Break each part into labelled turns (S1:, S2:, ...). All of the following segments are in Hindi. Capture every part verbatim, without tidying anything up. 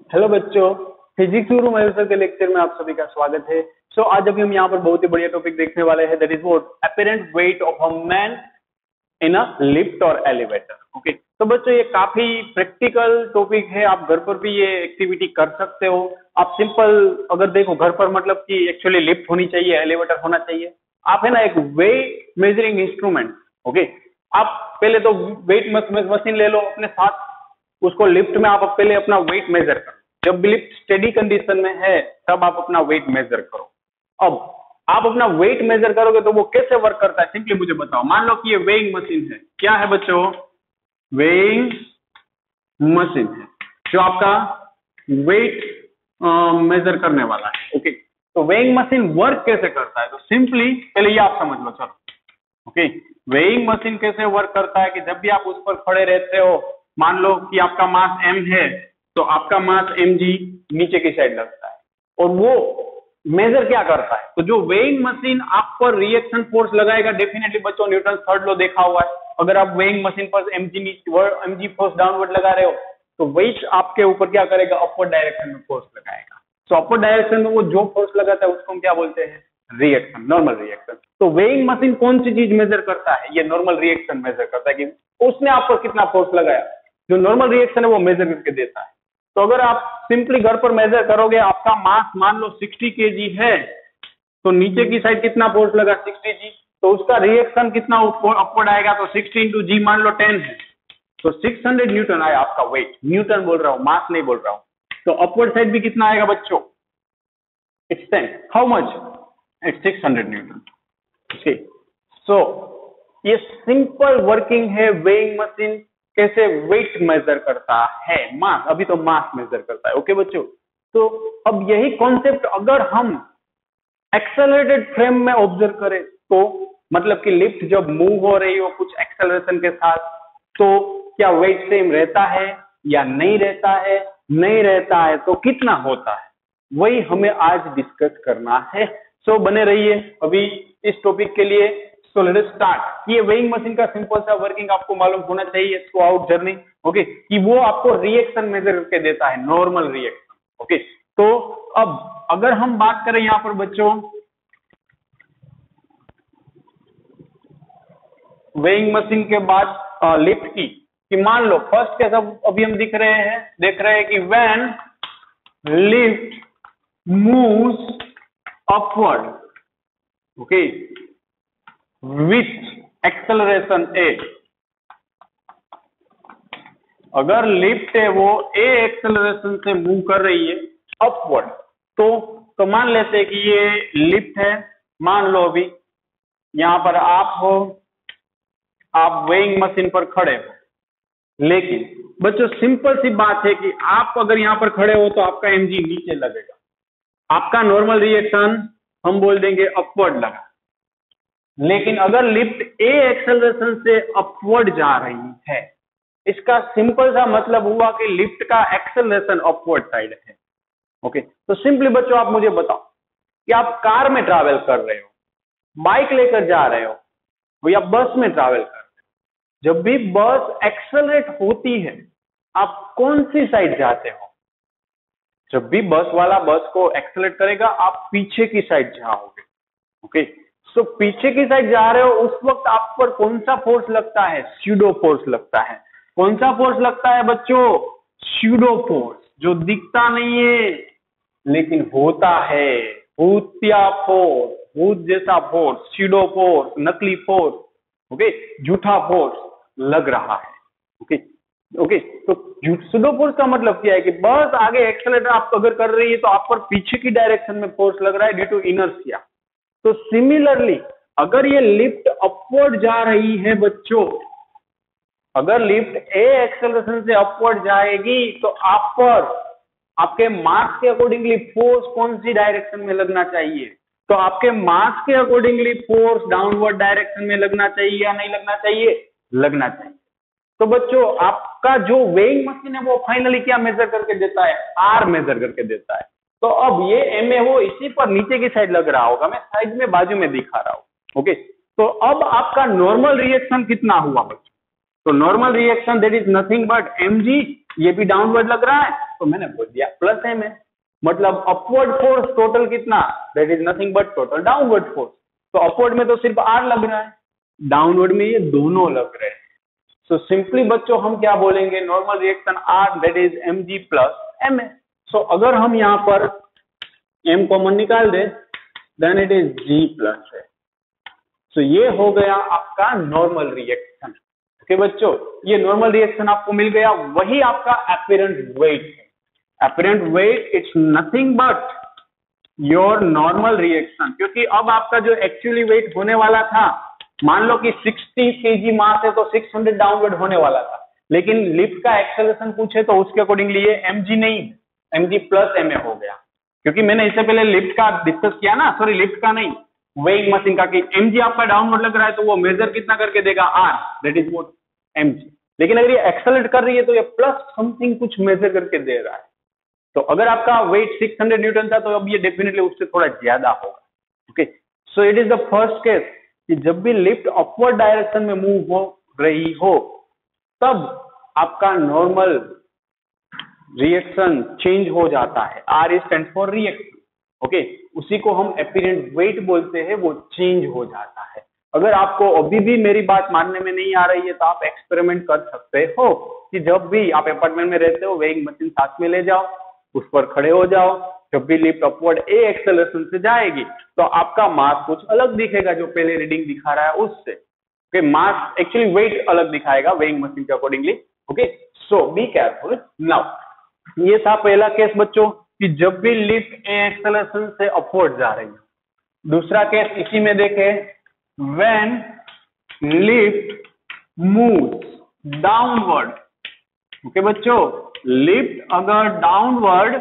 S1: हेलो बच्चों, फिजिक्स गुरु महेश सर के लेक्चर में आप सभी का स्वागत है। सो so, आज अभी हम यहाँ पर बहुत ही बढ़िया टॉपिक देखने वाले हैं, that is what apparent weight of a man in a lift और एलिवेटर। ओके, तो बच्चों ये काफी प्रैक्टिकल टॉपिक है, आप घर पर भी ये एक्टिविटी कर सकते हो। आप सिंपल अगर देखो घर पर मतलब कि एक्चुअली लिफ्ट होनी चाहिए, एलिवेटर होना चाहिए, आप है ना एक वेट मेजरिंग इंस्ट्रूमेंट। ओके, आप पहले तो वेट मशीन ले लो अपने साथ, उसको लिफ्ट में आप पहले अपना वेट मेजर करो। जब भी लिफ्ट स्टेडी कंडीशन में है तब आप अपना वेट मेजर करो। अब आप अपना वेट मेजर करोगे तो वो कैसे वर्क करता है, सिंपली मुझे बताओ। मान लो कि ये वेइंग मशीन है, क्या है बच्चों? वेइंग मशीन है जो आपका वेट मेजर करने वाला है। ओके, तो वेइंग मशीन वर्क कैसे करता है, तो सिंपली पहले ये आप समझ लो। चलो, ओके, वेइंग मशीन कैसे वर्क करता है कि जब भी आप उस पर खड़े रहते हो, मान लो कि आपका मास m है तो आपका मास mg नीचे की साइड लगता है, और वो मेजर क्या करता है, तो जो वेइंग मशीन आप पर रिएक्शन फोर्स लगाएगा, डेफिनेटली बच्चों न्यूटन थर्ड लॉ देखा हुआ है। अगर आप वेइंग मशीन पर mg mg फोर्स डाउनवर्ड लगा रहे हो तो वेट आपके ऊपर क्या करेगा, अपवर्ड डायरेक्शन में फोर्स लगाएगा। तो अपवर्ड डायरेक्शन में वो जो फोर्स लगाता है उसको हम क्या बोलते हैं, रिएक्शन, नॉर्मल रिएक्शन। तो वेइंग मशीन कौन सी चीज मेजर करता है, ये नॉर्मल रिएक्शन मेजर करता है कि उसने आप पर कितना फोर्स लगाया। जो नॉर्मल रिएक्शन है वो मेजर करके देता है। तो अगर आप सिंपली घर पर मेजर करोगे, आपका मास मान लो साठ केजी है तो नीचे की साइड कितना फोर्स लगा, साठ जी, तो उसका रिएक्शन कितना अपवर्ड आएगा, तो साठ इंटू जी मान लो टेन है तो छह सौ न्यूटन आया आपका वेट। न्यूटन बोल रहा हूं, मास नहीं बोल रहा हूं। तो अपवर्ड साइड भी कितना आएगा बच्चों, it's ten. How much, it's six hundred newton. Okay, so ये सिंपल वर्किंग है वेइंग मशीन कैसे वेट मेजर करता है, मास, अभी तो मास मेजर करता है। ओके बच्चों, तो अब यही कॉन्सेप्ट अगर हम एक्सेलरेटेड फ्रेम में ऑब्जर्व करें तो मतलब कि लिफ्ट जब मूव हो रही हो कुछ एक्सेलरेशन के साथ, तो क्या वेट सेम रहता है या नहीं रहता है, नहीं रहता है तो कितना होता है, वही हमें आज डिस्कस करना है। सो so, बने रहिए अभी इस टॉपिक के लिए। So let us start. ये वेइंग मशीन का सिंपल सा वर्किंग आपको मालूम होना चाहिए थ्रू आउट जर्नी। ओके, कि वो आपको रिएक्शन मेजर करके देता है, नॉर्मल रिएक्शन। ओके, तो अब अगर हम बात करें यहां पर बच्चों वेइंग मशीन के बाद लिफ्ट की, कि मान लो फर्स्ट के सब अभी हम दिख रहे हैं देख रहे हैं कि when lift moves upward, okay, with acceleration a, अगर लिफ्ट है वो ए एक्सेलरेशन से मूव कर रही है अपवर्ड, तो तो मान लेते हैं कि ये लिफ्ट है। मान लो अभी यहां पर आप हो, आप वेइंग मशीन पर खड़े हो, लेकिन बच्चों सिंपल सी बात है कि आप अगर यहां पर खड़े हो तो आपका mg नीचे लगेगा, आपका नॉर्मल रिएक्शन हम बोल देंगे अपवर्ड लगा। लेकिन अगर लिफ्ट ए एक्सेलरेशन से अपवर्ड जा रही है, इसका सिंपल सा मतलब हुआ कि लिफ्ट का एक्सेलरेशन अपवर्ड साइड है। ओके, तो सिंपली बच्चों आप मुझे बताओ कि आप कार में ट्रैवल कर रहे हो, बाइक लेकर जा रहे हो या बस में ट्रैवल कर रहे हो, जब भी बस एक्सेलरेट होती है आप कौन सी साइड जाते हो? जब भी बस वाला बस को एक्सेलरेट करेगा आप पीछे की साइड जाओगे। ओके, सो पीछे की साइड जा रहे हो, उस वक्त आप पर कौन सा फोर्स लगता है? स्यूडो फोर्स लगता है। कौन सा फोर्स लगता है बच्चों? स्यूडो फोर्स, जो दिखता नहीं है लेकिन होता है, भूतिया फोर्स, भूत जैसा फोर्स, स्यूडो फोर्स, नकली फोर्स, ओके, झूठा फोर्स लग रहा है। ओके ओके, तो स्यूडो फोर्स का मतलब क्या है कि बस आगे एक्सेलरेट आप अगर कर रही है तो आप पर पीछे की डायरेक्शन में फोर्स लग रहा है ड्यू टू इनर्शिया। तो सिमिलरली अगर ये लिफ्ट अपवर्ड जा रही है बच्चों, अगर लिफ्ट ए एक्सेलरेशन से अपवर्ड जाएगी तो आप पर आपके मास के अकॉर्डिंगली फोर्स कौन सी डायरेक्शन में लगना चाहिए? तो आपके मास के अकॉर्डिंगली फोर्स डाउनवर्ड डायरेक्शन में लगना चाहिए या नहीं लगना चाहिए? लगना चाहिए। तो बच्चों आपका जो वेइंग मशीन है वो फाइनली क्या मेजर करके देता है? आर मेजर करके देता है। तो अब ये एम ए वो इसी पर नीचे की साइड लग रहा होगा, मैं साइड में बाजू में दिखा रहा हूं। ओके, तो अब आपका नॉर्मल रिएक्शन कितना हुआ बच्चों? तो normal reaction that is nothing but mg ये भी डाउनवर्ड लग रहा है तो मैंने बोल दिया प्लस एम है, मतलब अपवर्ड फोर्स टोटल कितना, that is nothing but total downward force. तो अपवर्ड में तो सिर्फ आर लग रहा है, डाउनवर्ड में ये दोनों लग रहे हैं। सो सिंपली बच्चों हम क्या बोलेंगे, normal reaction r that is m ji plus m है। सो अगर हम यहाँ पर m कॉमन निकाल दे then it is g plus है। सो ये हो गया आपका नॉर्मल रिएक्शन। ओके बच्चों, ये नॉर्मल रिएक्शन आपको मिल गया, वही आपका अपीरेंट वेट है। Apparent weight it's nothing but your normal reaction, क्योंकि अब आपका जो एक्चुअली वेट होने वाला था, मान लो कि साठ केजी मास है तो छह सौ डाउनवर्ड होने वाला था, लेकिन लिफ्ट का एक्सेलरेशन पूछे तो उसके अकॉर्डिंगली ये mg नहीं mg प्लस ma हो गया, क्योंकि मैंने इससे पहले लिफ्ट का डिस्कस किया ना, सॉरी लिफ्ट का नहीं, वेइंग मशीन का, कि mg आपका डाउनवर्ड लग रहा है तो वो मेजर कितना करके देगा r, that is what mg। लेकिन अगर ये एक्सेलरेट कर रही है तो ये प्लस समथिंग कुछ मेजर करके दे रहा है। तो अगर आपका वेट छह सौ न्यूटन था तो अब ये डेफिनेटली उससे थोड़ा ज्यादा होगा। Okay, so it is the first case कि जब भी लिफ्ट अपवर्ड डायरेक्शन में मूव हो रही हो तब आपका नॉर्मल रिएक्शन चेंज हो जाता है। R is stand for reaction. Okay, उसी को हम अपीरेंट वेट बोलते हैं, वो चेंज हो जाता है। अगर आपको अभी भी मेरी बात मानने में नहीं आ रही है तो आप एक्सपेरिमेंट कर सकते हो कि जब भी आप अपार्टमेंट में रहते हो वेइंग मशीन साथ में ले जाओ, उस पर खड़े हो जाओ, जब भी लिफ्ट अपवर्ड ए एक्सेलरेशन से जाएगी तो आपका मास कुछ अलग दिखेगा जो पहले रीडिंग दिखा रहा है उससे। ओके, मास एक्चुअली वेट अलग दिखाएगा वेइंग मशीन के accordingly. Okay, so be careful. Now ये था पहला केस बच्चों कि जब भी लिफ्ट ए एक्सेलरेशन से अपवर्ड जा रही है। दूसरा केस इसी में देखें, when lift moves downward. Okay बच्चों, लिफ्ट अगर डाउनवर्ड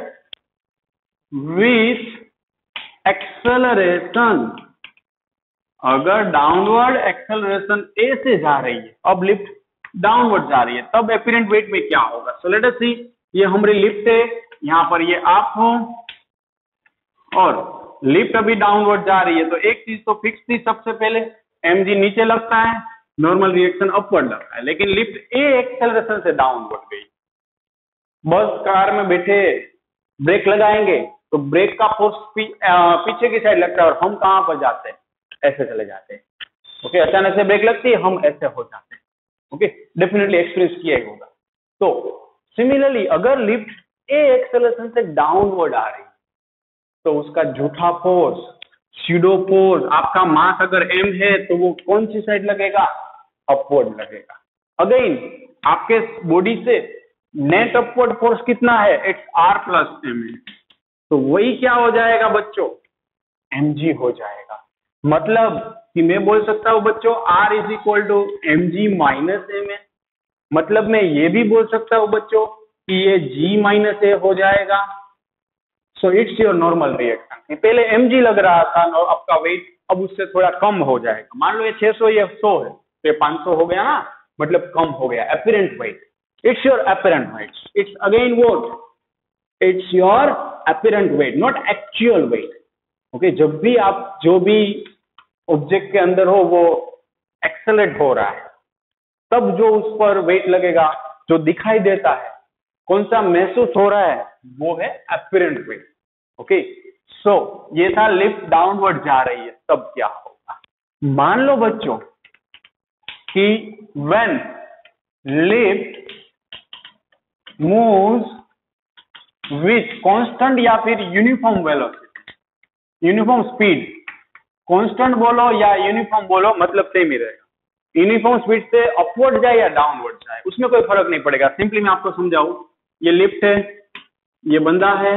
S1: विथ एक्सेलरेशन, अगर डाउनवर्ड एक्सेलरेशन ए से जा रही है, अब लिफ्ट डाउनवर्ड जा रही है, तब अपीरेंट वेट में क्या होगा। सो लेट अस सी, ये हमारी लिफ्ट है, यहां पर ये आप हो और लिफ्ट अभी डाउनवर्ड जा रही है, तो एक चीज तो फिक्स थी, सबसे पहले mg नीचे लगता है, नॉर्मल रिएक्शन अपवर्ड लगता है, लेकिन लिफ्ट ए एक्सेलरेशन से डाउनवर्ड गई। बस कार में बैठे ब्रेक लगाएंगे तो ब्रेक का फोर्स पी, पीछे की साइड लगता है और हम कहां पर जाते हैं, ऐसे चले जाते हैं। ओके, अचानक से ब्रेक लगती है, हम ऐसे हो जाते हैं। ओके, डेफिनेटली एक्सपीरियंस किया ही होगा। तो सिमिलरली अगर लिफ्ट ए एक्सेलरेशन से डाउनवर्ड आ रही है तो उसका झूठा फोर्स, स्यूडो फोर्स, आपका मास अगर m है तो वो कौन सी साइड लगेगा, अपवर्ड लगेगा। अगेन आपके बॉडी से नेट अपवर्ड फोर्स कितना है, इट्स r प्लस एम है, तो वही क्या हो जाएगा बच्चों, mg हो जाएगा। मतलब कि मैं बोल सकता हूं बच्चों r is equal to M G minus m है। मतलब मैं ये भी बोल सकता हूं बच्चों कि ये g माइनस ए हो जाएगा। So it's your normal reaction. पहले mg लग रहा था और आपका वेट अब उससे थोड़ा कम हो जाएगा। मान लो ये छह सौ, ये सौ है तो ये पाँच सौ हो गया ना, मतलब कम हो गया apparent weight. It's your apparent weight, it's again what, it's your apparent weight, not actual weight. Okay, जब भी आप जो भी ऑब्जेक्ट के अंदर हो वो एक्सेलरेट हो रहा है तब जो उस पर वेट लगेगा, जो दिखाई देता है, कौन सा महसूस हो रहा है, वो है अपीरेंट वेट। ओके, सो ये था लिफ्ट डाउनवर्ड जा रही है तब क्या होगा। मान लो बच्चों कि when lift moves with constant या फिर uniform velocity, uniform speed, constant बोलो या यूनिफॉर्म बोलो मतलब सेम ही रहेगा। यूनिफॉर्म स्पीड से अपवर्ड जाए या डाउनवर्ड जाए उसमें कोई फर्क नहीं पड़ेगा। सिंपली मैं आपको समझाऊं, ये लिफ्ट है, ये बंदा है।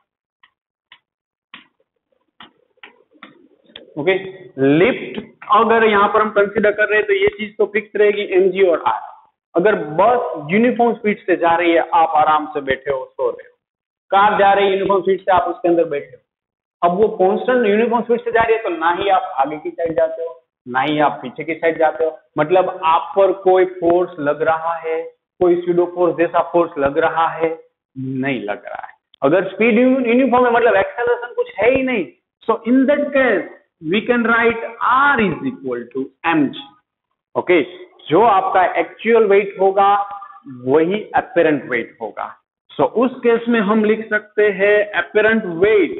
S1: ओके, लिफ्ट अगर यहां पर हम कंसीडर कर रहे हैं तो ये चीज तो फिक्स रहेगी mg और r। अगर बस यूनिफॉर्म स्पीड से जा रही है, आप आराम से बैठे हो, सो रहे हो। कार जा रही है यूनिफॉर्म स्पीड से, आप उसके अंदर बैठे हो। अब वो कांस्टेंट यूनिफॉर्म स्पीड से जा रही है तो ना ही आप आगे की साइड जाते हो ना ही आप पीछे की साइड जाते हो, मतलब आप पर कोई फोर्स लग रहा है, कोई स्यूडो फोर्स जैसा फोर्स लग रहा है, नहीं लग रहा है। अगर स्पीड यूनिफॉर्म है मतलब एक्सेलरेशन कुछ है ही नहीं। So in that case we can write r is equal to mg। Okay, जो आपका एक्चुअल वेट होगा वही अपेरेंट वेट होगा। सो so, उस केस में हम लिख सकते हैं apparent weight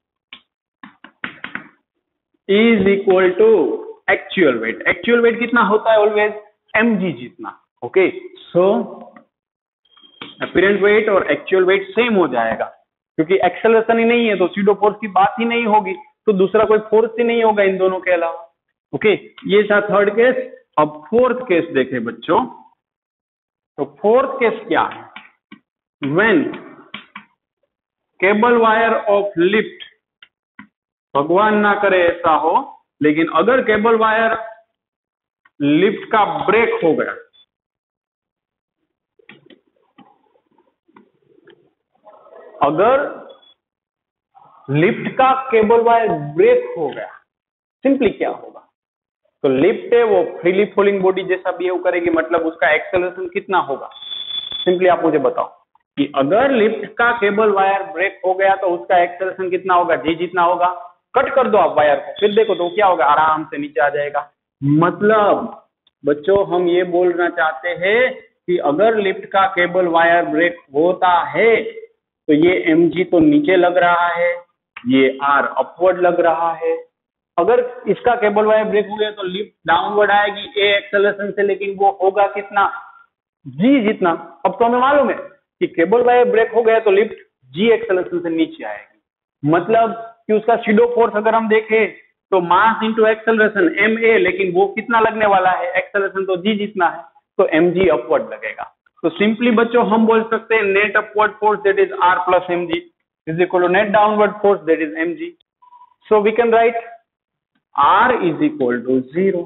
S1: is equal to actual weight. Actual weight कितना होता है? ऑलवेज एमजी जितना। ओके, सो अपेरेंट वेट और एक्चुअल वेट सेम हो जाएगा, क्योंकि एक्सेलरेशन ही नहीं है तो स्यूडो फोर्स की बात ही नहीं होगी, तो दूसरा कोई फोर्स ही नहीं होगा इन दोनों के अलावा। ओके, ये था थर्ड केस। अब फोर्थ केस देखें बच्चों, तो फोर्थ केस क्या है? When cable wire of lift, भगवान ना करे ऐसा हो, लेकिन अगर केबल वायर लिफ्ट का ब्रेक हो गया, अगर लिफ्ट का केबल वायर ब्रेक हो गया, सिंपली क्या होगा? तो लिफ्ट है वो फ्रीली फॉलिंग बॉडी जैसा बिहेव करेगी, मतलब उसका एक्सेलरेशन कितना होगा? सिंपली आप मुझे बताओ कि अगर लिफ्ट का केबल वायर ब्रेक हो गया तो उसका एक्सेलरेशन कितना होगा? जी जितना होगा। कट कर दो आप वायर को, फिर देखो तो क्या होगा? आराम से नीचे आ जाएगा। मतलब बच्चों हम ये बोलना चाहते हैं कि अगर लिफ्ट का केबल वायर ब्रेक होता है तो ये mg तो नीचे लग रहा है, ये r अपवर्ड लग रहा है। अगर इसका केबल वायर ब्रेक हो गया तो लिफ्ट डाउनवर्ड आएगी a एक्सेलरेशन से, लेकिन वो होगा कितना? g जितना। अब तो हमें मालूम है कि केबल वायर ब्रेक हो गया तो लिफ्ट g एक्सेलरेशन से नीचे आएगी, मतलब कि उसका स्यूडो फोर्स अगर हम देखें तो मास इंटू एक्सेलरेशन ma, लेकिन वो कितना लगने वाला है? एक्सेलरेशन तो g जितना है, तो mg अपवर्ड लगेगा। तो सिंपली बच्चों हम बोल सकते हैं net upward force that is r plus mg is equal to net downward force that is mg। So we can write r is equal to zero.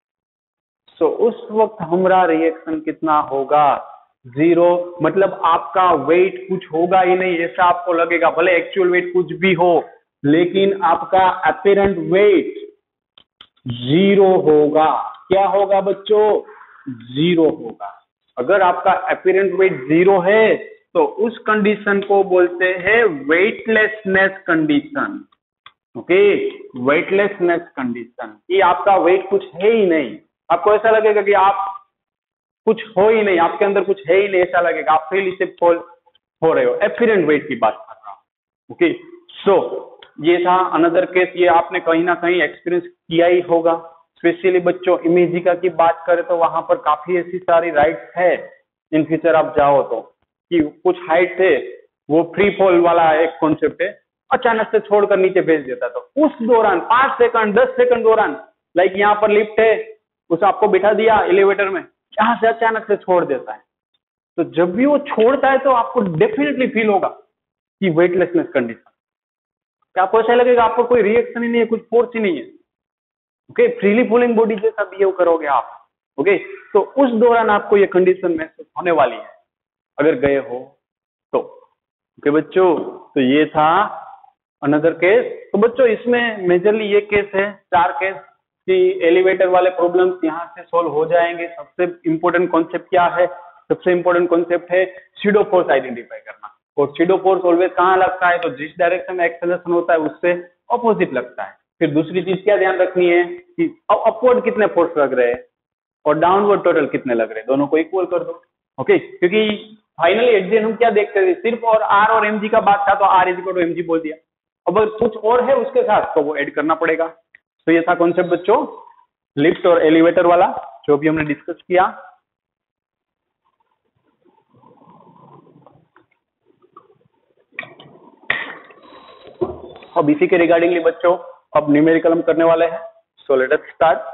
S1: So उस वक्त हमारा रिएक्शन कितना होगा? जीरो। मतलब आपका वेट कुछ होगा ही नहीं ऐसा आपको लगेगा, भले एक्चुअल वेट कुछ भी हो, लेकिन आपका अपेरेंट वेट जीरो होगा। क्या होगा बच्चों? जीरो होगा। अगर आपका अपेरेंट वेट जीरो है तो उस कंडीशन को बोलते हैं weightlessness condition. Okay, weightlessness condition, कि आपका वेट कुछ है ही नहीं, आपको ऐसा लगेगा कि आप कुछ हो ही नहीं, आपके अंदर कुछ है ही नहीं, ऐसा लगेगा, आप फ्रीली से फॉल हो रहे हो। अपेरेंट वेट की बात कर रहा हूं। ओके, सो ये था अनदर केस, ये आपने कहीं ना कहीं एक्सपीरियंस किया ही होगा। स्पेशली बच्चों इमेजिका की बात करें तो वहां पर काफी ऐसी सारी राइड्स है, इन फ्यूचर आप जाओ तो, कि कुछ हाइट है वो फ्री फॉल वाला एक कॉन्सेप्ट है, अचानक से छोड़कर नीचे भेज देता, तो उस दौरान पांच सेकंड दस सेकंड दौरान, लाइक यहाँ पर लिफ्ट है, उस आपको बिठा दिया एलिवेटर में, यहाँ से अचानक से छोड़ देता है, तो जब भी वो छोड़ता है तो आपको डेफिनेटली फील होगा कि वेटलेसनेस कंडीशन, क्या आपको ऐसा लगेगा आपको कोई रिएक्शन ही नहीं है, कुछ फोर्स ही नहीं है। ओके, फ्रीली फॉलिंग बॉडी जैसा बिहेव करोगे आप। ओके, तो उस दौरान आपको ये कंडीशन महसूस होने वाली है अगर गए हो तो। ओके बच्चों, तो ये था अनदर केस। तो बच्चों इसमें मेजरली ये केस है, चार केस, कि एलिवेटर वाले प्रॉब्लम्स यहाँ से सॉल्व हो जाएंगे। सबसे इंपॉर्टेंट कॉन्सेप्ट क्या है? सबसे इंपॉर्टेंट कॉन्सेप्ट है स्यूडो फोर्स आइडेंटिफाई करना। और स्यूडो फोर्स ऑलवेज कहाँ लगता है? तो जिस डायरेक्शन में एक्सेलरेशन होता है उससे ऑपोजिट लगता है। फिर दूसरी चीज क्या ध्यान रखनी है कि अपवर्ड कितने फोर्स लग रहे हैं और डाउनवर्ड टोटल कितने लग रहे हैं, दोनों को इक्वल कर दो। ओके, क्योंकि फाइनली एट द एंड हम क्या देखते थे? सिर्फ और आर और एमजी का बात था, तो r is equal to mg बोल दिया। अब अगर कुछ और है उसके साथ तो वो ऐड करना पड़ेगा। तो ये था कॉन्सेप्ट बच्चों लिफ्ट और एलिवेटर वाला, जो भी हमने डिस्कस किया। अब इसी के रिगार्डिंगली बच्चों अब न्यूमेरिकल हम करने वाले हैं। So let us start.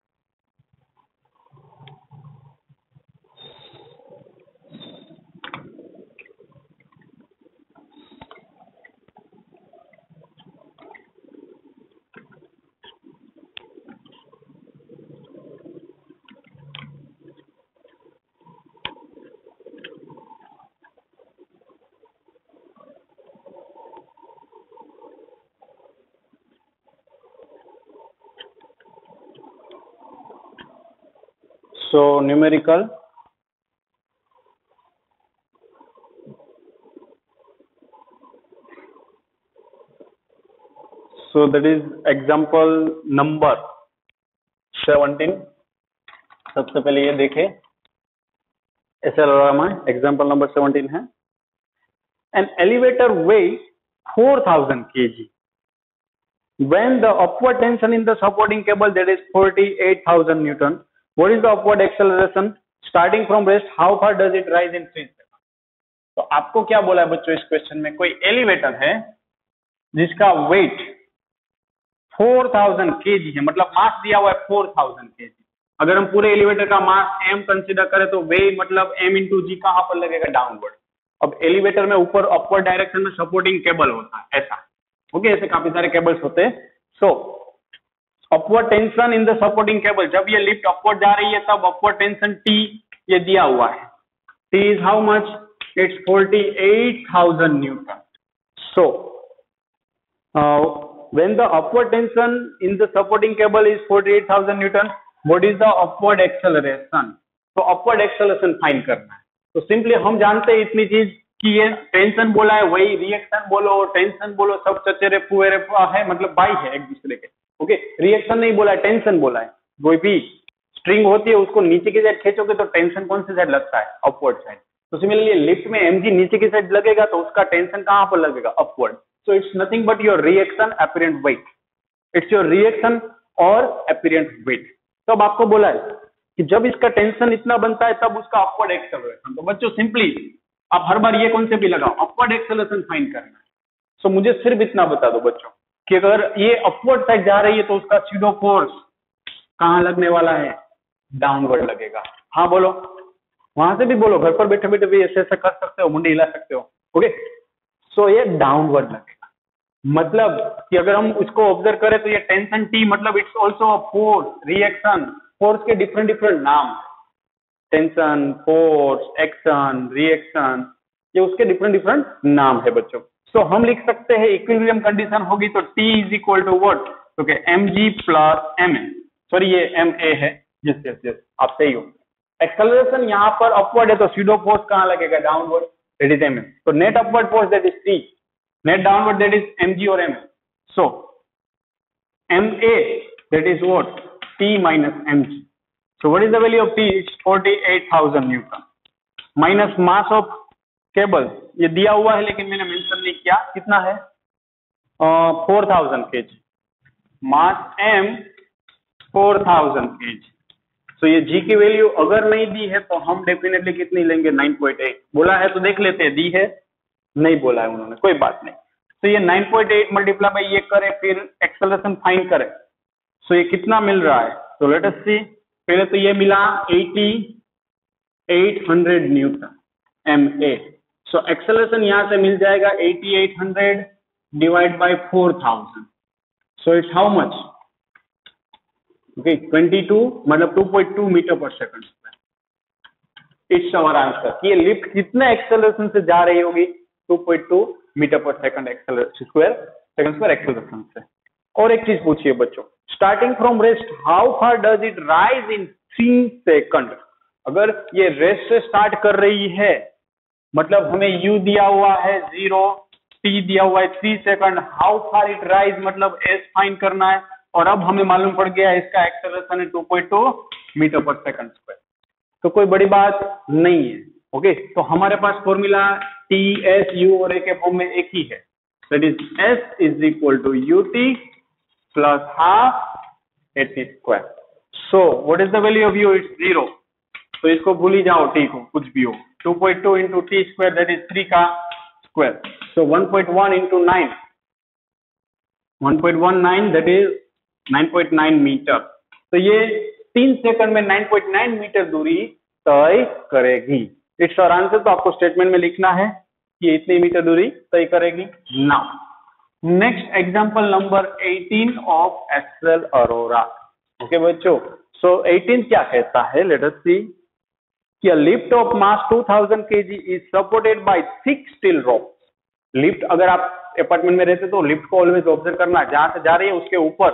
S1: So numerical, so that is example number seventeen. सबसे पहले ये देखें, ऐसे में एग्जाम्पल नंबर सेवनटीन है, an elevator weight four thousand kg when the upward tension in the supporting cable that is forty-eight thousand newton, what is the upward acceleration starting from rest, how far does it rise in three seconds? तो आपको क्या बोला है बच्चों इस क्वेश्चन में, कोई एलिवेटर है जिसका वेट फोर थाउजेंड केजी है, मतलब मास दिया हुआ है फोर थाउजेंड केजी। अगर हम पूरे एलिवेटर का मास m कंसीडर करें तो वे मतलब m इंटू जी कहां पर लगेगा, डाउनवर्ड। अब एलिवेटर में ऊपर अपवर्ड डायरेक्शन में सपोर्टिंग केबल होता है ऐसा, ओके okay, ऐसे काफी सारे केबल्स होते हैं। So upward tension in the supporting cable, जब ये लिफ्ट अपवर्ड जा रही है तब अपवर्ड टेंशन T ये दिया हुआ है, T is how much, it's forty eight thousand newton. So when the upward tension in the supporting cable is forty eight thousand newton, what is the upward acceleration? तो अपवर्ड एक्सेलरेशन फाइंड करना है। तो सिंपली हम जानते हैं इतनी चीज कि ये टेंशन बोला है, वही रिएक्शन बोलो टेंशन बोलो सब चचेरे पुएरे है, मतलब बाई है एक दूसरे के, ओके। रिएक्शन नहीं बोला है, टेंशन बोला है। कोई भी स्ट्रिंग होती है उसको नीचे की साइड खींचोगे तो टेंशन कौन सी साइड लगता है, अपवर्ड साइड। तो सिमिलरली लिफ्ट में एमजी नीचे की साइड लगेगा तो उसका टेंशन कहां पर लगेगा, upward. So it's nothing but your reaction apparent weight, it's your reaction और अपीरेंट वेट। तो अब आपको बोला है कि जब इसका टेंशन इतना बनता है तब उसका अपवर्ड एक्सेलरेशन। तो बच्चों सिंपली आप हर बार ये कॉन्सेप्ट भी लगाओ, अपवर्ड एक्सेलरेशन फाइंड करना है। सो so, मुझे सिर्फ इतना बता दो बच्चों कि अगर ये अपवर्ड साइड जा रही है तो उसका स्यूडो फोर्स कहां लगने वाला है, डाउनवर्ड लगेगा। हाँ बोलो, वहां से भी बोलो, घर पर बैठे बैठे भी ऐसे ऐसे कर सकते हो, मुंडी हिला सकते हो, ओके। सो ये डाउनवर्ड लगेगा, मतलब कि अगर हम उसको ऑब्जर्व करें तो ये टेंशन टी मतलब it's also a force, reaction. Force के डिफरेंट डिफरेंट नाम, टेंशन, फोर्स, एक्शन, रिएक्शन, ये उसके डिफरेंट डिफरेंट नाम है बच्चों। सो so, हम लिख सकते हैं इक्विलिब्रियम कंडीशन होगी तो T is equal to what, okay, mg plus ma, sorry ये ma है, यस यस यस आप सही हो। एक्सेलरेशन यहाँ पर अपवर्ड है तो स्यूडो फोर्स कहाँ लगेगा, डाउनवर्ड, दैट इज ma। तो net upward force that is T, net downward that is mg और ma। So ma that is what, T minus mg। So what is the value of T? It's forty-eight thousand Newton. Minus mass of cable, ये दिया हुआ है लेकिन मैंने मेंशन नहीं किया, कितना है, four thousand kg. Mass m four thousand kg. So ये G की वैल्यू अगर नहीं दी है तो हम डेफिनेटली कितनी लेंगे, नाइन पॉइंट एट। बोला है तो देख लेते हैं, दी है नहीं बोला है उन्होंने, कोई बात नहीं। तो ये nine point eight multiply by ये करें फिर एक्सेलरेशन फाइंड करें, सो ये कितना मिल रहा है। तो लेट अस सी, पहले तो ये मिला eighty eight hundred newton ma। So acceleration यहां से मिल जाएगा eighty eight hundred divide by four thousand, so it's how much, okay, twenty two मतलब टू पॉइंट टू मीटर पर second square. It's our answer. ये लिफ्ट कितने एक्सेलरेशन से जा रही होगी, टू पॉइंट टू मीटर पर second acceleration square, second square acceleration से। और एक चीज पूछिए बच्चों, starting from rest how far does it rise in three second. अगर ये रेस्ट से स्टार्ट कर रही है मतलब हमें u दिया हुआ है जीरो, t दिया हुआ है three second, how far it rise मतलब s फाइंड करना है। और अब हमें मालूम पड़ गया इसका एक्सेलरेशन है टू पॉइंट टू मीटर पर सेकंड स्क्वायर, तो कोई बड़ी बात नहीं है, ओके। तो हमारे पास फॉर्मूला t s u और a के फॉर्म में एक ही है, दैट इज s इज इक्वल टू ut plus half at square. So what is the value of u? It's zero. तो इसको भूल ही जाओ t को, कुछ भी हो। Two point two into t square that is three का square. So one point one into nine, one point one nine that is nine point nine metre. तो ये तीन सेकंड में नाइन पॉइंट नाइन मीटर दूरी तय करेगी। इट्स और आंसर। तो आपको स्टेटमेंट में लिखना है कि इतनी मीटर दूरी तय करेगी। Now next example number eighteen of एस्ट्रल अरोरा, ओके बच्चों। सो एटीन क्या कहता है, लेट अस सी कि a lift of mass two thousand kg is supported by six steel ropes. Lift अगर आप अपार्टमेंट में रहते तो लिफ्ट को ऑलवेज ऑब्जर्व करना, जहां से जा रही है उसके ऊपर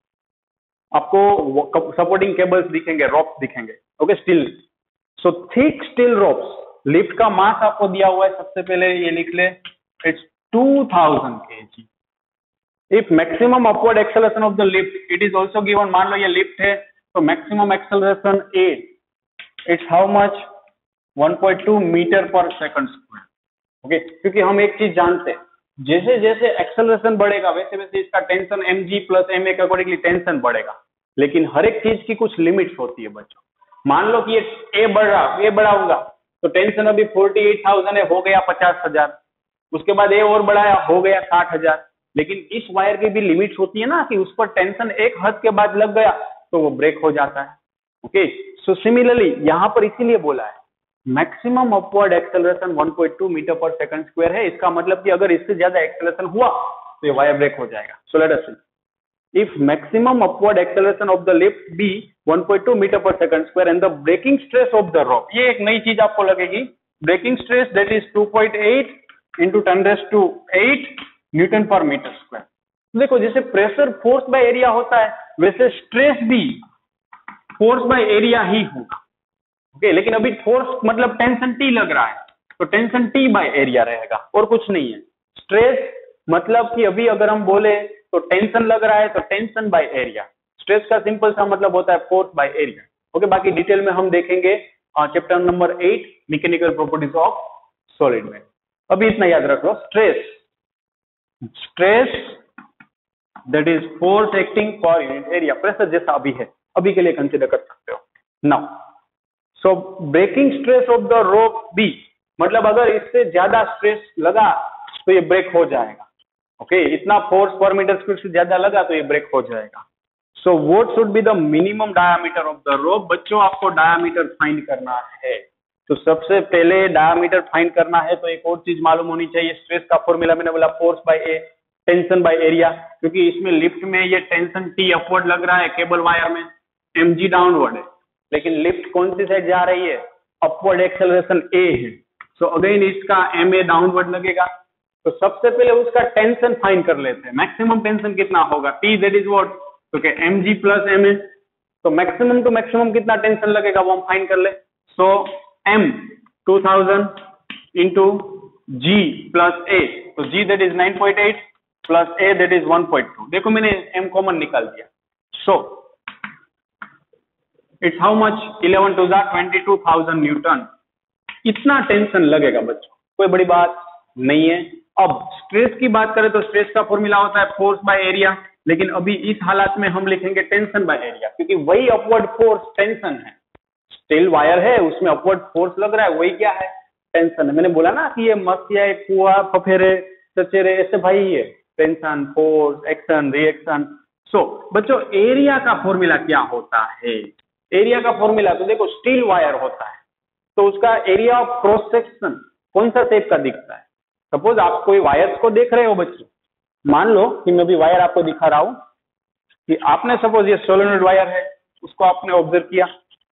S1: आपको सपोर्टिंग केबल्स दिखेंगे, रोप्स दिखेंगे, okay, steel. So thick steel ropes, lift का मास आपको दिया हुआ है, सबसे पहले ये लिख ले, it's two thousand K G. If maximum upward acceleration of the lift it is also given, मान लो ये लिफ्ट है तो maximum acceleration a, it's how much, one point two metre पर सेकंड स्क्वायर। ओके, क्योंकि हम एक चीज जानते हैं, जैसे जैसे एक्सेलरेशन बढ़ेगा वैसे वैसे इसका tension m ji plus M a के अकॉर्डिंगली टेंशन बढ़ेगा, लेकिन हर एक चीज की कुछ लिमिट्स होती है बच्चों। मान लो कि ये ए बढ़ रहा ए बढ़ाऊंगा तो टेंशन अभी फोर्टी एट थाउजेंड है, हो गया पचास हजार, उसके बाद ए और बढ़ाया हो गया साठ हजार, लेकिन इस वायर की भी लिमिट्स होती है ना कि उस पर टेंशन एक हद के बाद लग गया तो वो ब्रेक हो जाता है। ओके, सो सिमिलरली यहां पर इसीलिए बोला है maximum upward acceleration one point two metre पर सेकंड स्क्वायर है, इसका मतलब कि अगर इससे ज्यादा एक्सेलरेशन हुआ तो ये वायर ब्रेक हो जाएगा। So let us see, if maximum upward acceleration of the lift be one point two meter per second square and the breaking stress of the rope, ये एक नई चीज आपको लगेगी, breaking stress that is two point eight into ten raised to eight newton पर मीटर स्क्वायर। देखो जैसे प्रेशर फोर्स बाय एरिया होता है वैसे स्ट्रेस भी फोर्स बाय एरिया ही होगा। ओके, लेकिन अभी फोर्स मतलब टेंशन टी लग रहा है तो टेंशन टी बाय एरिया रहेगा और कुछ नहीं है। स्ट्रेस मतलब कि अभी अगर हम बोले तो टेंशन लग रहा है तो टेंशन बाय एरिया, स्ट्रेस का सिंपल सा मतलब होता है फोर्स बाय एरिया। ओके, बाकी डिटेल में हम देखेंगे chapter number eight mechanical properties of solid में। अभी इतना याद रख लो, stress stress that is force acting for unit area, pressure जैसा अभी है, अभी के लिए कंसीडर कर सकते हो। Now so breaking stress of the rope be, मतलब अगर इससे ज्यादा स्ट्रेस लगा तो ये ब्रेक हो जाएगा। ओके okay, इतना फोर्स पर मीटर स्क्वायर से ज्यादा लगा तो ये ब्रेक हो जाएगा। So what should be the minimum diameter of the rope? बच्चों आपको डायामीटर फाइंड करना है, तो सबसे पहले डायामीटर फाइंड करना है तो एक और चीज मालूम होनी चाहिए, स्ट्रेस का फॉर्मूला मैंने बोला force by A, tension by area, क्योंकि इसमें लिफ्ट में ये टेंशन टी अपवर्ड लग रहा है, केबल वायर में एम जी डाउनवर्ड है, लेकिन लिफ्ट कौन सी साइड जा रही है? अपवर्ड एक्सेलरेशन ए है, सो अगेन इसका एम ए डाउनवर्ड लगेगा। तो सबसे पहले उसका टेंशन फाइंड कर लेते हैं, मैक्सिमम टेंशन कितना होगा? टी दैट इज व्हाट, तो क्या M ji plus M A, तो मैक्सिमम टू मैक्सिमम कितना टेंशन लगेगा वो हम फाइंड कर ले। So M two thousand into G plus A, तो G that is nine point eight plus A that is one point two, देखो मैंने एम कॉमन निकाल दिया। So it's how much, eleven two जा ट्वेंटी टू थाउजेंड न्यूटन, इतना टेंशन लगेगा बच्चों, कोई बड़ी बात नहीं है। अब स्ट्रेस की बात करें तो स्ट्रेस का फॉर्मूला होता है फोर्स बाय एरिया, लेकिन अभी इस हालात में हम लिखेंगे टेंशन बाय एरिया, क्योंकि वही अपवर्ड फोर्स टेंशन है। स्टील वायर है उसमें अपवर्ड फोर्स लग रहा है, वही क्या है? टेंशन है। मैंने बोला ना कि ये मसिया कुआ फफेरे चचेरे ऐसे भाई है, tension force action reaction. So बच्चों एरिया का फॉर्मूला क्या होता है? एरिया का फॉर्मूला तो देखो स्टील वायर होता है तो उसका एरिया ऑफ क्रॉस सेक्शन कौन सा शेप का दिखता है? सपोज आप कोई वायर्स को देख रहे हो बच्चों, मान लो कि मैं भी वायर आपको दिखा रहा हूं कि आपने सपोज ये सोलेनोइड वायर है उसको आपने ऑब्जर्व किया,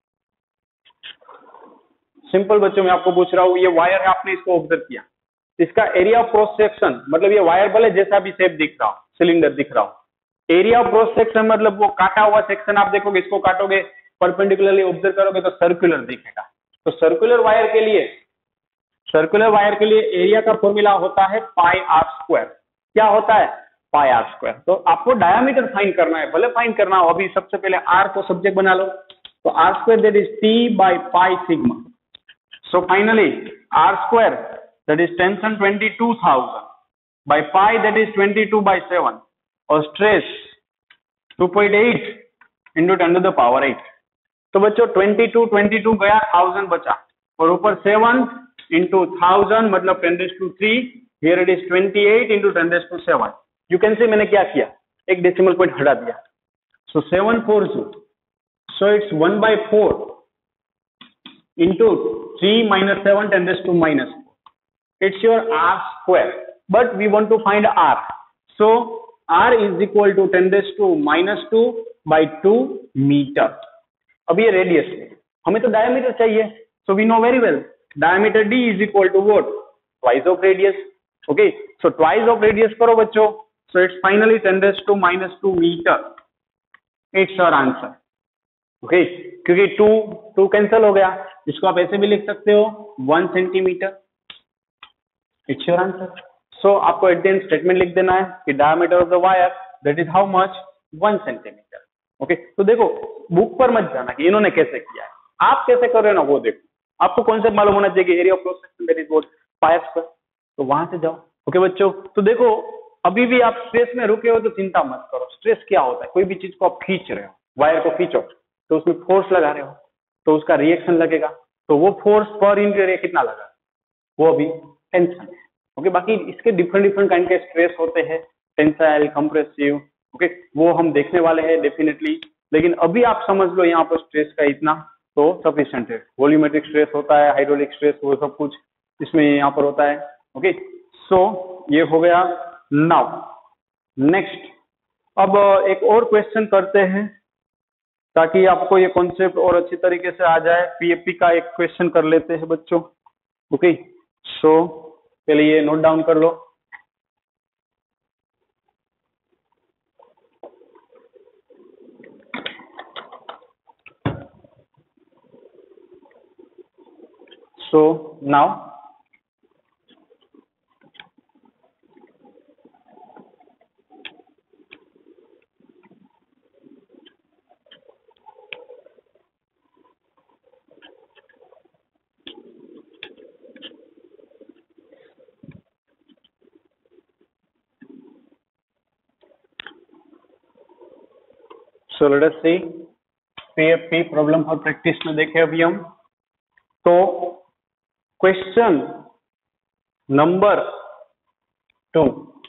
S1: सिंपल बच्चों मैं आपको पूछ रहा हूं, ये वायर है आपने इसको ऑब्जर्व किया, इसका एरिया ऑफ क्रॉस सेक्शन मतलब ये वायर भले जैसा भी शेप दिख रहा हो, सिलेंडर दिख रहा हो, एरिया ऑफ क्रॉस सेक्शन मतलब वो काटा हुआ सेक्शन आप देखोगे, इसको काटोगे परपेंडिकुलरली ऑब्जर्व करोगे तो सर्कुलर दिखेगा। तो सर्कुलर वायर के लिए सर्कुलर वायर के लिए एरिया का फॉर्मूला होता है पाई आर स्क्वायर। क्या होता है? Pi R square. तो आपको डायमीटर फाइंड करना है, भले फाइंड करना हो, अभी सबसे पहले आर को सब्जेक्ट बना लो, तो R square that is T by pi sigma. So finally R square that is tension twenty two thousand by pi that is twenty two by seven, और stress two point eight into ten to the power eight. तो बच्चों ट्वेंटी टू ट्वेंटी टू गया, थाउजेंड बचा, और ऊपर सेवन इंटू थाउजेंड मतलब ten raise to three, here it is twenty eight into ten raise to seven. You can see मैंने क्या किया, एक डेसिमल पॉइंट हटा दिया। So seven four two, so it's one by four into three minus seven ten raise to minus four, it's your R square, but we want to find R, so R is equal to ten raise to minus two by two metre. अब ये रेडियस है, हमें तो डायमीटर चाहिए, so we know very well diameter d is equal to what? Twice of radius. Okay, so twice of radius करो बच्चों, so it's finally ten raised to minus two meter. It's our answer. Okay, क्योंकि टू टू कैंसिल हो गया, इसको आप ऐसे भी लिख सकते हो one centimetre. It's your answer. So आपको एट द एंड स्टेटमेंट लिख देना है कि diameter of the wire that is how much? One centimetre. Okay, तो देखो बुक पर मत जाना कि इन्होंने कैसे किया है, आप कैसे कर रहे हो ना वो देखो। आपको कॉन्सेप्ट मालूम होना चाहिए कि area of cross section that is what pi R square. तो वहां से जाओ। ओके बच्चों, तो देखो अभी भी आप स्ट्रेस में रुके हो तो चिंता मत करो। स्ट्रेस क्या होता है? कोई भी चीज को आप खींच रहे हो, वायर को खींचो तो उसमें फोर्स लगा रहे हो तो उसका रिएक्शन लगेगा, तो वो फोर्स पर यूनिट एरिया कितना लगा, वो अभी टेंशन है। ओके, बाकी इसके डिफरेंट डिफरेंट काइंड के स्ट्रेस होते हैं, टेंसाइल, कंप्रेसिव, ओके वो हम देखने वाले हैं डेफिनेटली। लेकिन अभी आप समझ लो यहाँ पर स्ट्रेस का इतना तो सफिशिएंट है। वॉल्यूमेट्रिक स्ट्रेस होता है, हाइड्रोलिक स्ट्रेस, वो सब कुछ इसमें यहाँ पर होता है। ओके, सो ये हो गया। नाउ नेक्स्ट, अब एक और क्वेश्चन करते हैं ताकि आपको ये कॉन्सेप्ट और अच्छी तरीके से आ जाए। पीएफपी का एक क्वेश्चन कर लेते हैं बच्चों। ओके, सो पहले ये नोट डाउन कर लो। So now so let us see PFP problem for practice में देखें अभी हम। तो question number two,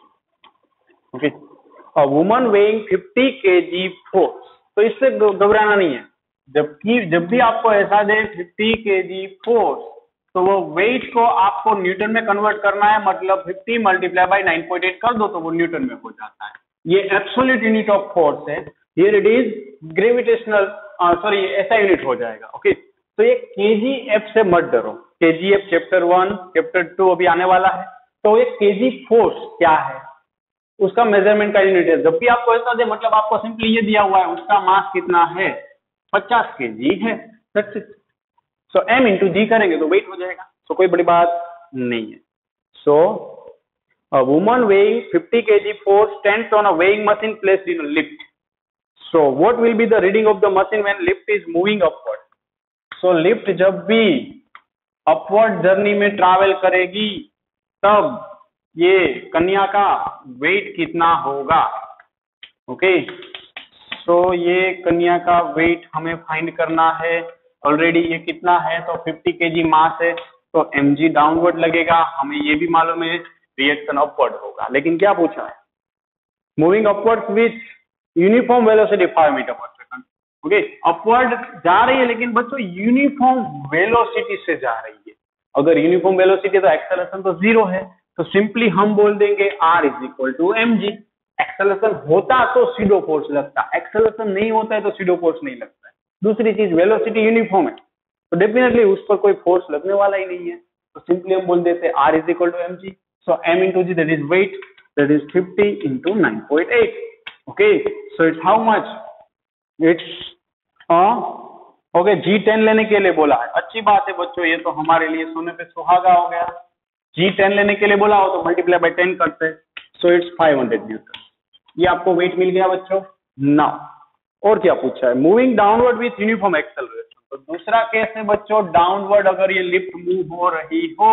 S1: okay, a woman weighing fifty kg force. तो इससे घबराना नहीं है। जबकि जब भी आपको ऐसा दे फिफ्टी केजी फोर्स तो वो वेट को आपको न्यूटन में कन्वर्ट करना है, मतलब fifty multiply by nine point eight कर दो तो वो न्यूटन में हो जाता है। ये एब्सोल्यूट यूनिट ऑफ फोर्स है। Here it is gravitational, sorry ऐसा यूनिट हो जाएगा। ओके, तो ये केजीएफ से मत डरो। KGF chapter one, chapter two अभी आने वाला है। तो ये केजी फोर्स क्या है, उसका मेजरमेंट का यूनिट है। जब भी आपको ऐसा दे, मतलब आपको सिंपली ये दिया हुआ है उसका मास कितना है, पचास केजी है। सो एम इंटू जी करेंगे तो वेट हो जाएगा। सो so, कोई बड़ी बात नहीं है। So a woman weighing fifty kg force stands on a weighing machine placed in a lift. So what will be the reading of the machine when lift is moving upward. So lift जब भी अपवर्ड जर्नी में ट्रैवल करेगी तब ये कन्या का वेट कितना होगा। ओके, सो ये कन्या का वेट हमें फाइंड करना है। ऑलरेडी ये कितना है, तो फिफ्टी केजी मास है तो mg डाउनवर्ड लगेगा। हमें ये भी मालूम है रिएक्शन अपवर्ड होगा। लेकिन क्या पूछा है, moving upward with uniform velocity five metre पर सेकंड। ओके, अपवर्ड जा रही है लेकिन बच्चों यूनिफॉर्म वेलोसिटी से जा रही है। अगर यूनिफॉर्म वेलोसिटी तो एक्सेलरेशन तो जीरो है, तो सिंपली हम बोल देंगे r is equal to M G. Acceleration होता तो सीडो फोर्स लगता, एक्सेलरेशन नहीं होता है तो सीडो फोर्स नहीं लगता है। दूसरी चीज वेलोसिटी यूनिफॉर्म है तो डेफिनेटली उस पर कोई फोर्स लगने वाला ही नहीं है। तो सिंपली हम बोल देते हैं r is equal to M G. So m into G that is weight, that is fifty into nine point eight. Okay, so it's how much, it's okay G ten लेने के लिए बोला है। अच्छी बात है बच्चों, ये तो हमारे लिए सोने पे सुहागा हो गया। जी टेन लेने के लिए बोला हो तो मल्टीप्लाई बाय टेन करते हैं। So it's five hundred newton. ये आपको वेट मिल गया बच्चों। नाउ और क्या पूछा है, moving downward with uniform acceleration. तो दूसरा केस है बच्चों, डाउनवर्ड अगर ये लिफ्ट मूव हो रही हो,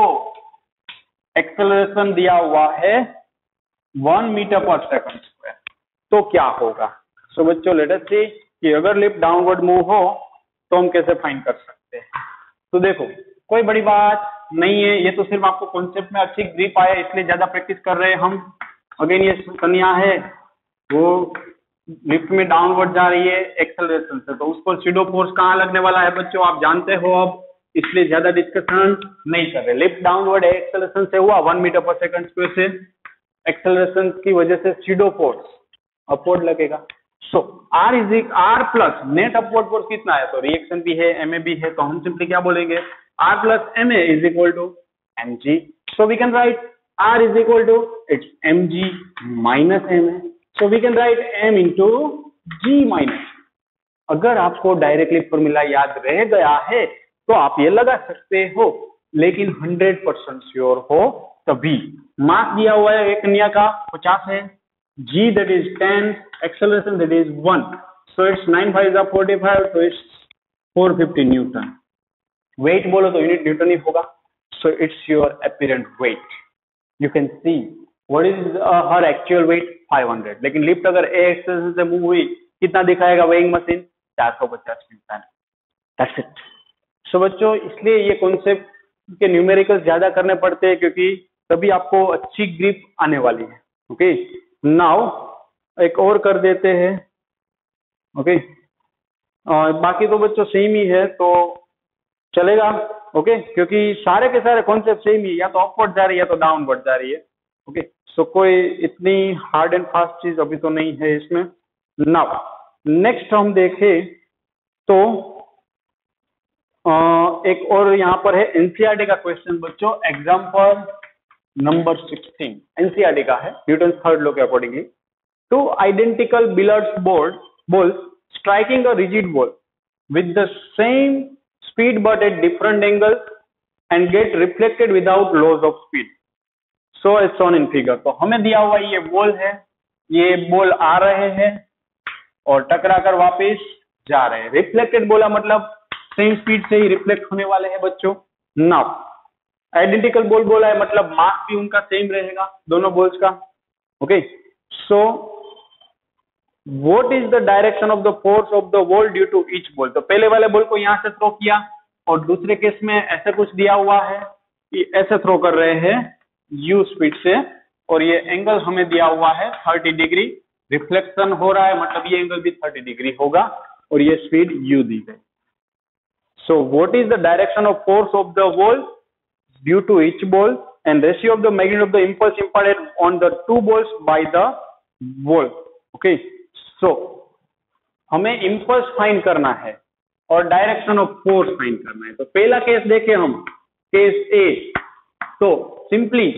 S1: एक्सेलरेशन दिया हुआ है वन मीटर पर सेकंड स्क्वायर, तो क्या होगा। सो so, बच्चों लेट अस सी कि अगर लिफ्ट डाउनवर्ड मूव हो तो हम कैसे फाइंड कर सकते हैं। तो देखो कोई बड़ी बात नहीं है, ये तो सिर्फ आपको कॉन्सेप्ट में अच्छी ग्रिप आया इसलिए ज्यादा प्रैक्टिस कर रहे हैं हम। अगेन ये कन्या है, वो लिफ्ट में डाउनवर्ड जा रही है एक्सेलरेशन से, तो उस पर सीडो फोर्स कहाँ लगने वाला है बच्चों आप जानते हो अब, इसलिए ज्यादा डिस्कशन नहीं कर रहे। लिफ्ट डाउनवर्ड एक्सेलरेशन से हुआ वन मीटर पर सेकंड स्क्वायर से, एक्सेलरेशन की वजह से सीडो फोर्स अपवर्ड लगेगा। So R is R plus net upward force कितना है, तो रिएक्शन भी है, एमए भी है, तो हम सिंपली क्या बोलेंगे, R plus MA is equal to M G. So we can write R is equal to it's M ji minus M A. So we can write m into G minus. अगर आपको डायरेक्टली फॉर्मूला याद रह गया है तो आप ये लगा सकते हो, लेकिन हंड्रेड परसेंट श्योर हो तभी। मास दिया हुआ है एक कन्या का पचास है, g that is ten, acceleration that is one, so it's nine five is forty five, so it's four fifty newton. Weight बोलो तो यूनिट न्यूटन ही होगा. So it's your apparent weight. You can see what is her actual weight five hundred. लेकिन लिफ्ट अगर ए एक्सेस से मूव हुई कितना दिखाएगा वेइंग मशीन? चार सौ पचास किलो. That's it. सो बच्चों इसलिए ये कॉन्सेप्ट के न्यूमेरिकल्स ज्यादा करने पड़ते हैं क्योंकि तभी आपको अच्छी ग्रिप आने वाली है. ओके नाउ एक और कर देते हैं. Okay okay? uh, बाकी तो बच्चों सेम ही है तो चलेगा. Okay okay? क्योंकि सारे के सारे कॉन्सेप्ट सेम ही, या तो अपवर्ड जा रही है या तो डाउनवर्ड जा रही है. Okay okay? सो so, कोई इतनी हार्ड एंड फास्ट चीज अभी तो नहीं है इसमें. नाउ नेक्स्ट हम देखें तो Uh, एक और यहाँ पर है एनसीईआरटी का क्वेश्चन बच्चों. एग्जाम्पल नंबर सिक्सटीन एनसीईआरटी का है न्यूटन थर्ड लॉ के accordingly. Two identical billiards board balls striking a rigid ball with the same speed but at different angles and get reflected without loss of speed. So it's on in figure. तो हमें दिया हुआ ये बॉल है, ये बॉल आ रहे हैं और टकरा कर वापिस जा रहे हैं. रिफ्लेक्टेड बोला मतलब सेम स्पीड से ही रिफ्लेक्ट होने वाले हैं बच्चों. नाउ आइडेंटिकल बॉल बोला है मतलब मास भी उनका सेम रहेगा दोनों बॉल्स का. Okay so what is the direction of the force of the ball due to each ball. तो पहले वाले बॉल को यहां से थ्रो किया और दूसरे केस में ऐसे कुछ दिया हुआ है कि ऐसे थ्रो कर रहे हैं यू स्पीड से और ये एंगल हमें दिया हुआ है थर्टी डिग्री. रिफ्लेक्शन हो रहा है मतलब ये एंगल भी थर्टी डिग्री होगा और ये स्पीड यू दी गई. So what is the direction of force of the ball due to each ball and ratio of the magnitude of the impulse imparted on the two balls by the ball. Okay. So हमें impulse फाइंड करना है और डायरेक्शन ऑफ फोर्स फाइंड करना है. तो पहला केस देखें हम, केस ए. तो सिंपली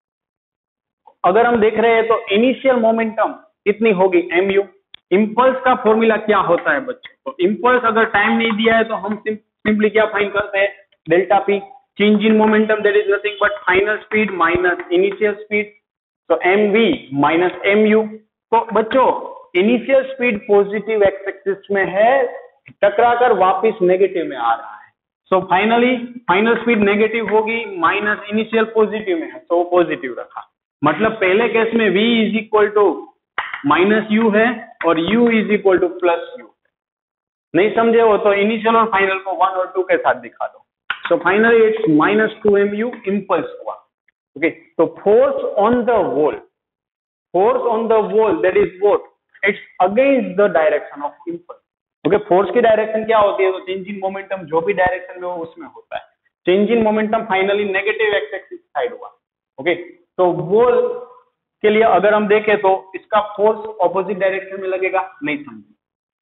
S1: अगर हम देख रहे हैं तो इनिशियल मोमेंटम कितनी होगी एम यू. इम्पल्स का फॉर्मूला क्या होता है बच्चों? तो इम्पल्स अगर टाइम नहीं दिया है तो हम सिंपली क्या फाइंड करते हैं? Delta P. Change in momentum that is nothing but final speed minus initial speed. तो M V minus M U. तो बच्चों initial speed positive X axis में है, टकरा कर वापिस नेगेटिव में आ रहा है. So finally final speed negative होगी माइनस इनिशियल पॉजिटिव में है तो पॉजिटिव रखा. मतलब पहले केस में v is equal to minus U है और u is equal to plus U. नहीं समझे हो तो इनिशियल और फाइनल को वन और टू के साथ दिखा दो. So finally it's minus two M U impulse हुआ. ओके तो force on the wall, force on the wall that is what? It's against the direction of impulse. Okay force की डायरेक्शन क्या होती है? तो चेंज इन मोमेंटम जो भी डायरेक्शन में हो उसमें होता है. Change in momentum finally negative X axis side हुआ. ओके तो वॉल के लिए अगर हम देखें तो इसका फोर्स ऑपोजिट डायरेक्शन में लगेगा. नहीं समझे?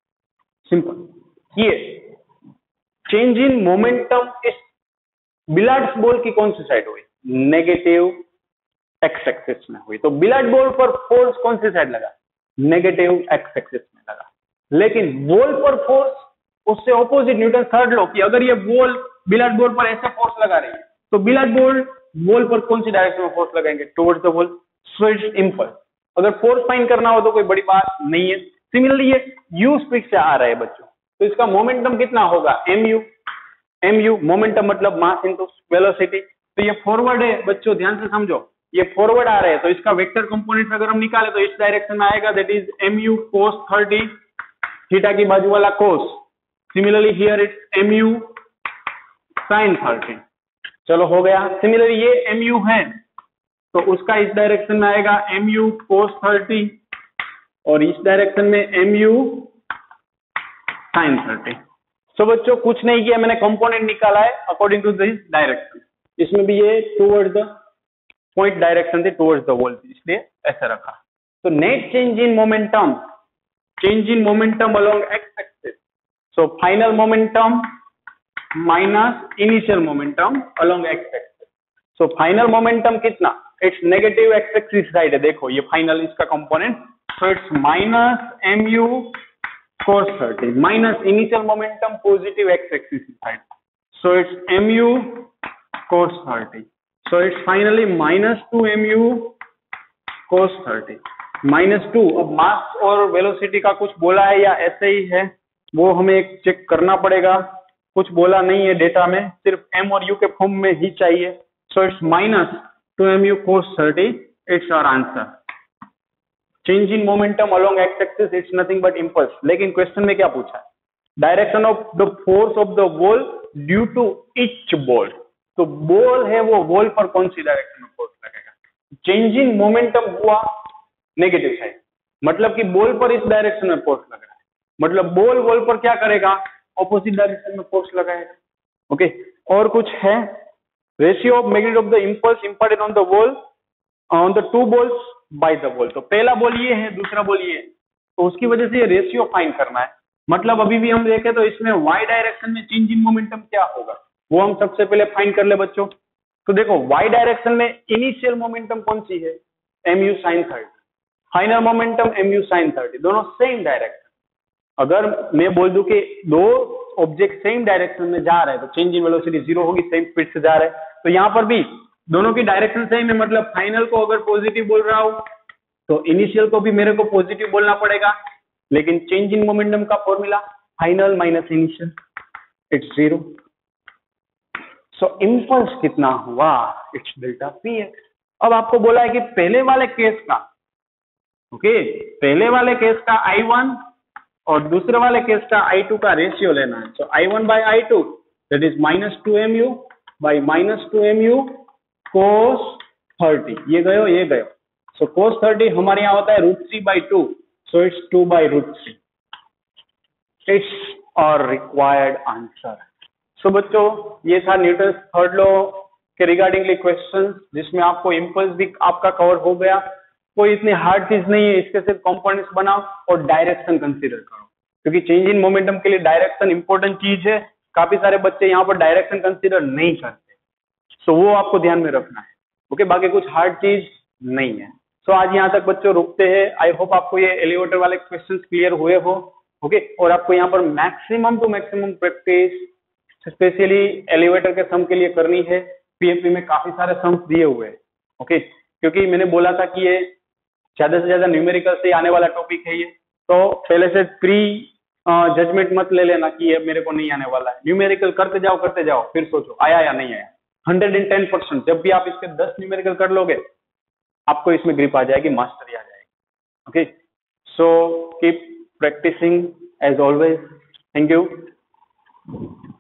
S1: सिंपल. ये चेंज इन मोमेंटम इस बिलियर्ड्स बॉल की कौन सी साइड हुई? नेगेटिव एक्स एक्सिस में हुई. तो बिलियर्ड बॉल पर फोर्स कौन सी साइड लगा? नेगेटिव एक्स एक्सिस में लगा. लेकिन बॉल पर फोर्स उससे ऑपोजिट न्यूटन थर्ड लॉ की अगर ये बॉल बिलियर्ड बॉल पर ऐसे फोर्स लगा रही है तो बिलियर्ड बॉल बॉल पर कौन सी डायरेक्शन में फोर्स लगाएंगे? Towards the ball. So it's impulse. अगर फोर्स फाइंड करना हो तो कोई बड़ी बात नहीं है. सिमिलरली ये यू स्पीड से आ रहा है बच्चों तो इसका मोमेंटम कितना होगा? M U. M U momentum मतलब मास इनटू वेलोसिटी. तो ये फॉरवर्ड है बच्चों, ध्यान से समझो. ये फॉरवर्ड आ रहे हैं तो इसका वेक्टर कंपोनेंट अगर हम निकाले तो इस डायरेक्शन में आएगा that is M U cos thirty. Theta की बाजू वाला cos. Similarly here it's M U sine thirty. चलो हो गया. सिमिलरली ये एम यू है तो उसका इस डायरेक्शन में आएगा एम यू कोस थर्टी और इस डायरेक्शन में M U sine thirty. So बच्चों कुछ नहीं किया, मैंने कंपोनेंट निकाला है अकॉर्डिंग टू दिस डायरेक्शन. इसमें भी ये टुवर्ड्स द पॉइंट डायरेक्शन थी, टुवर्ड्स द वॉल थी, इसलिए ऐसा रखा. तो net change in momentum, change in momentum along X axis. So final momentum minus initial momentum along X axis. So final momentum कितना? It's negative X axis side है. देखो ये फाइनल इसका component. So it's minus M U cos thirty minus initial momentum positive X axis side. So it's M U cos thirty. So it's finally minus two M U cos thirty minus two. अब मास और वेलोसिटी का कुछ बोला है या ऐसे ही है वो हमें चेक करना पड़ेगा. कुछ बोला नहीं है डेटा में, सिर्फ एम और यू के फॉर्म में ही चाहिए। So it's minus two M U cos thirty, it's our answer. Change in momentum along X axis, it's nothing but impulse. लेकिन क्वेश्चन में क्या पूछा है? Direction of the force of the ball due to each ball. तो बॉल है वो बॉल पर कौन सी डायरेक्शन में फोर्स लगेगा? चेंज इन मोमेंटम हुआ नेगेटिव साइड, मतलब कि बॉल पर इस डायरेक्शन में फोर्स लग रहा है, मतलब बॉल बॉल पर क्या करेगा? ऑपोजिट डायरेक्शन में फोर्स लगाएगा। ओके, और कुछ है? Ratio of magnitude of the impulse imparted on the ball on the two balls by the ball. तो पहला बॉल ये है, दूसरा बॉल ये है, तो उसकी वजह से ये रेशियो फाइंड करना है। मतलब अभी भी हम देखें तो इसमें वाई डायरेक्शन में चेंज इन मोमेंटम क्या होगा वो हम सबसे पहले फाइंड कर ले बच्चों। तो देखो वाई डायरेक्शन में इनिशियल मोमेंटम कौन सी है? M U sine thirty. Final momentum M U sine thirty, दोनों सेम डायरेक्शन। अगर मैं बोल दूं कि दो ऑब्जेक्ट सेम डायरेक्शन में जा रहे हैं तो चेंज इन वेलोसिटी जीरो होगी, सेम स्पीड से जा रहे हैं। तो यहाँ पर भी दोनों की डायरेक्शन सेम है, मतलब फाइनल को अगर पॉजिटिव बोल रहा हूं तो इनिशियल को भी मेरे को पॉजिटिव बोलना पड़ेगा। लेकिन चेंज इन मोमेंटम का formula final minus initial, it's zero. So impulse कितना हुआ? It's delta P X. अब आपको बोला है कि पहले वाले केस का, ओके okay, पहले वाले केस का आई वन और दूसरे वाले केस का आई टू का रेशियो लेना है। So I one by I two that is minus two M U by minus two M U cos thirty. ये गयो ये गयो। सो कोस थर्टी हमारे यहाँ होता है root three by two, so it's two by root three. It's our required answer. सो बच्चों ये था न्यूटन थर्ड लॉ के रिगार्डिंगली क्वेश्चन, जिसमें आपको इम्पल्स भी आपका कवर हो गया। कोई इतनी हार्ड चीज नहीं है, इसके सिर्फ कंपोनेंट्स बनाओ और डायरेक्शन कंसीडर करो, क्योंकि चेंज इन मोमेंटम के लिए डायरेक्शन इंपॉर्टेंट चीज है। काफी सारे बच्चे यहाँ पर डायरेक्शन कंसीडर नहीं करते, सो वो आपको ध्यान में रखना है। ओके, बाकी कुछ हार्ड चीज नहीं है। सो आज यहाँ तक बच्चों रुकते हैं। आई होप आपको ये एलिवेटर वाले क्वेश्चन क्लियर हुए हो। ओके, और आपको यहाँ पर maximum to maximum practice specially elevator के सम के लिए करनी है। पीएमपी में काफी सारे सम्स दिए हुए हैं। ओके, क्योंकि मैंने बोला था कि ये ज्यादा से ज्यादा न्यूमेरिकल से आने वाला टॉपिक है ये, तो पहले से प्री जजमेंट मत ले लेना कि ये मेरे को नहीं आने वाला है। न्यूमेरिकल करते जाओ करते जाओ, फिर सोचो आया या नहीं आया। हंड्रेड एंड टेन परसेंट जब भी आप इसके दस न्यूमेरिकल कर लोगे आपको इसमें ग्रिप आ जाएगी, मास्टरी आ जाएगी। Okay, so keep practicing as always. Thank you.